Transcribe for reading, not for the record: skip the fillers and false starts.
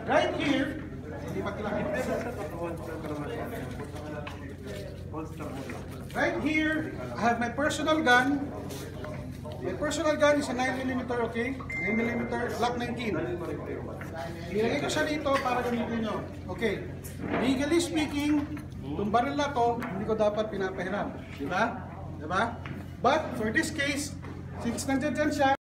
Right here, right here, I have my personal gun. My personal gun is a 9mm, okay? 9mm, Glock 19. Ilagay ko siya dito para gamitin nyo. Okay. Legally speaking, itong baril na to, hindi ko dapat pinapahiram. Diba? Diba? But for this case, since nandiyan dyan siya,